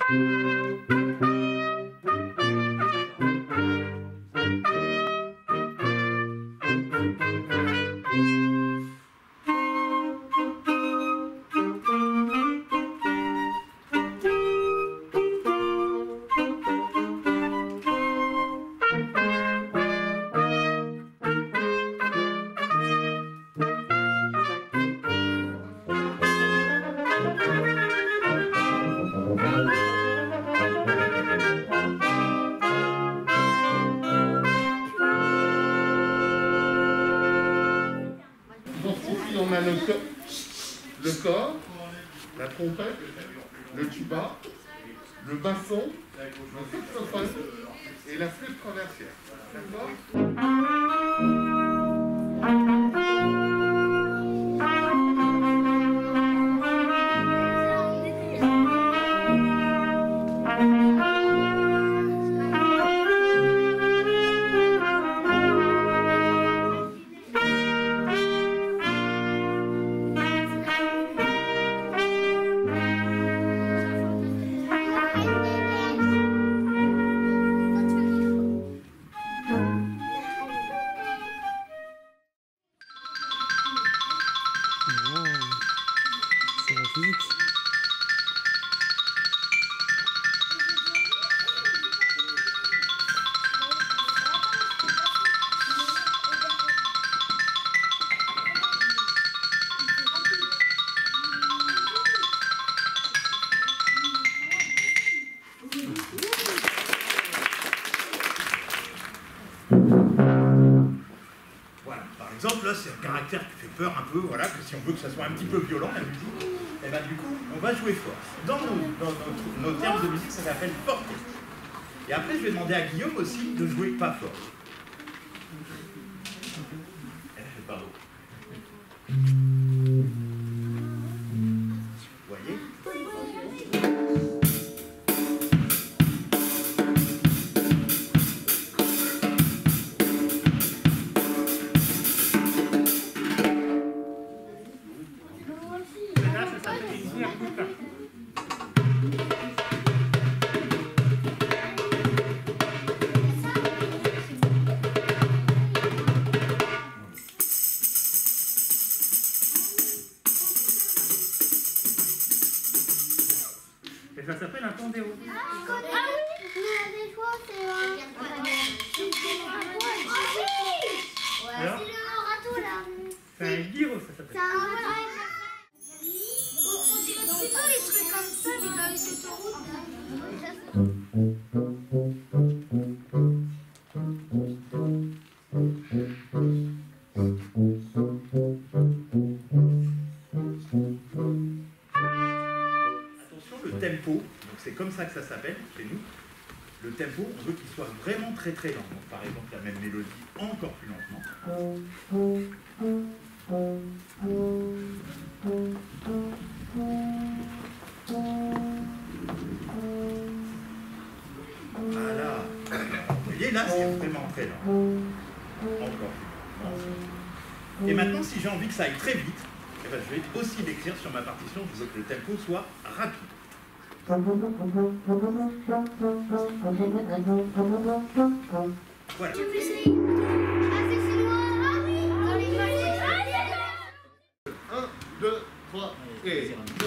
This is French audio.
On a le corps, la trompette, le tuba, le basson, le saxophone et la flûte traversière. D'accord ? Ça va vite. Voilà, par exemple, là, c'est un caractère qui fait peur un peu, voilà, que si on veut que ça soit un petit peu violent, la musique, et bien du coup, on va jouer fort. Dans nos termes de musique, ça s'appelle forte. Et après, je vais demander à Guillaume aussi de jouer pas fort. Pardon. Vous voyez ? Et ça s'appelle un tondéo. Ah oui, mais des fois c'est Alors, c'est le râteau là. c'est un gyro, ça s'appelle. C'est un on dirait pas les trucs comme ça, mais dans les autoroutes. Attention, le tempo, donc c'est comme ça que ça s'appelle chez nous. Le tempo, on veut qu'il soit vraiment très très lent. Donc, par exemple, la même mélodie encore plus lentement. Voilà. Vous voyez, là, c'est vraiment très lent. Encore plus lent. Et maintenant, si j'ai envie que ça aille très vite, eh ben, je vais aussi l'écrire sur ma partition. Je veux que le tempo soit rapide. Voilà. 1, 2, 3 et...